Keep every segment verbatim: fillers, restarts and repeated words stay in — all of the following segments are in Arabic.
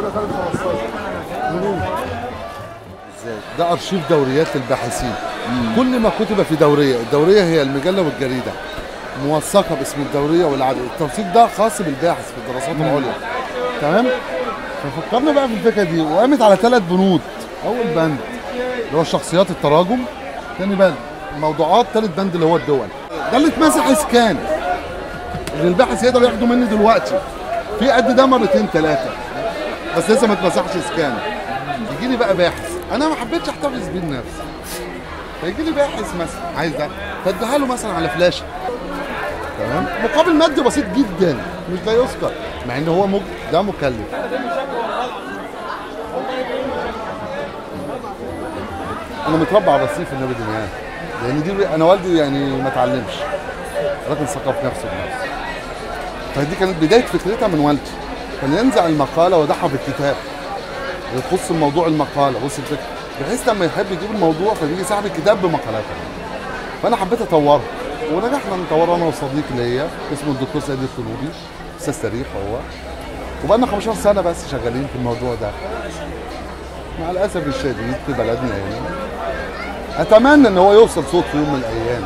ازاي؟ ده ارشيف دوريات الباحثين. مم. كل ما كتب في دوريه، الدوريه هي المجله والجريده موثقه باسم الدوريه والعدد، التوثيق ده خاص بالباحث في الدراسات م. العليا. تمام؟ ففكرنا بقى في الفكره دي وقامت على ثلاث بنود. اول بند اللي هو الشخصيات التراجم، ثاني بند الموضوعات، ثالث بند اللي هو الدول. ده اللي اتمسح اسكان اللي الباحث يقدر ياخده مني دلوقتي في قد ده مرتين ثلاثه، بس لسه ما اتمسحش اسكان. يجي لي بقى باحث انا ما حبيتش احتفظ بيه لنفسي، فيجي لي باحث مثلا عايز ده فاديها له مثلا على فلاشه، تمام، مقابل مادي بسيط جدا مش لا يذكر، مع ان هو مج... ده مكلف. انا متربع على الرصيف النبي دنيا، لان دي انا والدي يعني ما اتعلمش لكن ثقف نفسه بنفسه، فدي كانت بدايه فكرتها من والدي، كان ينزع المقاله ويضعها في الكتاب يخص موضوع المقاله. بص الفكره، بحيث لما يحب يجيب الموضوع فبيجي صاحب الكتاب بمقالاته. فانا حبيت اطورها ونجحنا نطورها انا وصديق ليا اسمه الدكتور سيد الطلوبي، استاذ تاريخ هو، وبقالنا خمستاشر سنه بس شغالين في الموضوع ده. مع الاسف الشديد في بلدنا يعني اتمنى ان هو يوصل صوت في يوم من الايام.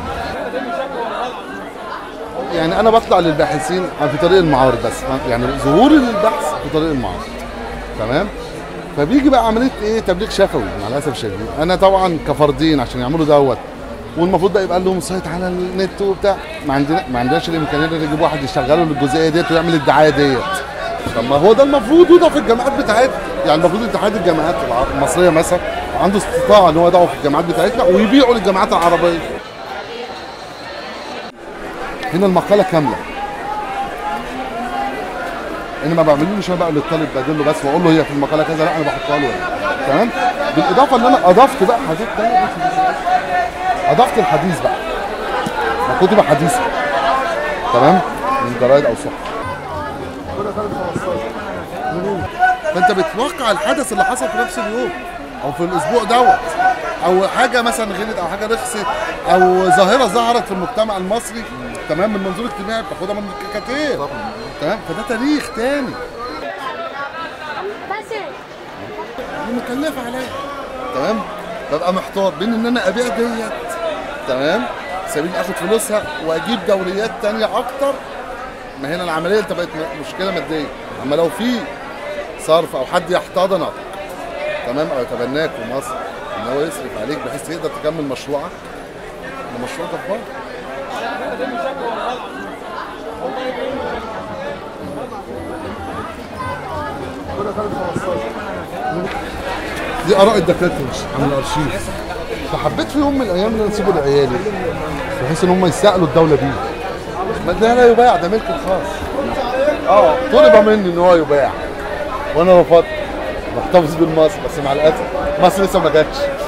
يعني انا بطلع للباحثين في طريق المعارض، بس يعني ظهوري للبحث في طريق المعارض، تمام. فبيجي بقى عمليه ايه؟ تبليغ شفوي مع الاسف الشديد. انا طبعا كفردين عشان يعملوا دوت والمفروض بقى يبقى لهم سايت على النت وبتاع، ما عندنا ما عندناش الامكانيه ان نجيب واحد يشغله للجزئيه ديت ويعمل الدعايه ديت. طب ما هو ده المفروض يوضع في الجامعات بتاعتنا، يعني المفروض اتحاد الجامعات المصريه مثلا عنده استطاعه ان هو يضعه في الجامعات بتاعتنا ويبيعوا للجامعات العربيه. هنا المقاله كامله، انا ما بعملوش انا بقى للطالب بدل له بس واقول له هي في المقاله كذا، لا انا بحطها له، تمام. بالاضافه ان انا اضفت بقى حاجات ثانيه، اضفت الحديث بقى كتب حديثه، تمام، من جرايد او صحف. فانت بتوقع الحدث اللي حصل في نفس اليوم او في الاسبوع دوت، او حاجه مثلا غلت او حاجه رخصت او ظاهره ظهرت في المجتمع المصري، تمام، من منظور اجتماعي بتاخدها من الكاريكاتير، تمام. فده تاريخ تاني دي مكلفه عليا، تمام. ببقى محتار بين ان انا ابيع ديت، تمام، سبيل اخد فلوسها واجيب دوريات تانيه اكتر. ما هنا العمليه انت بقت مشكله ماديه، اما لو في صرف او حد يحتضنك، تمام، او يتبناك في مصر ان هو يصرف عليك بحيث تقدر تكمل مشروعك، المشروع جبار. دي اراء الدكاتره عن الارشيف، فحبيت في يوم من الايام ان انا اسيبه لعيالي بحيث ان هم يستقلوا الدوله بيه. ما ده لا يباع، ده ملك الخاص. اه طلب مني ان هو يباع وانا رفضت، محتفظ بالمصر، بس مع الاسف مصر لسه ما جاتش.